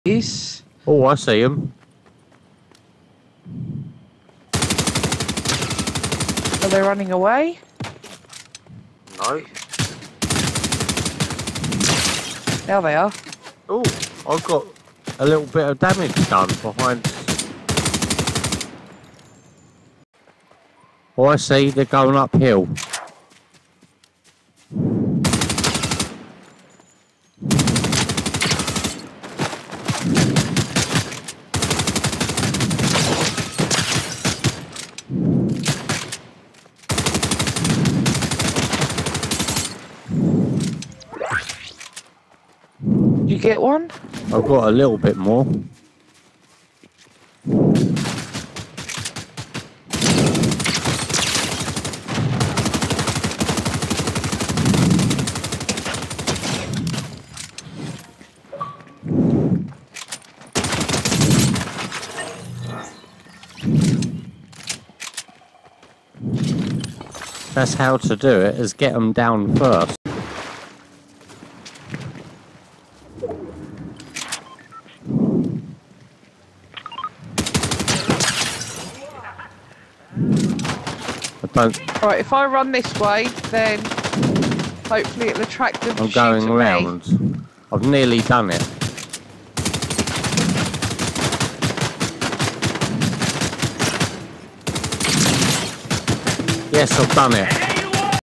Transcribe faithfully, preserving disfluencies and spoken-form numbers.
Is. Oh, I see him. Are they running away? No. There they are. Oh, I've got a little bit of damage done behind. Oh, I see, they're going uphill. You get one? I've got a little bit more. That's how to do it, is get them down first. I don't... Right, if I run this way, then hopefully it'll attract them to I'm shoot going at me. around. I've nearly done it. Yes, I've done it.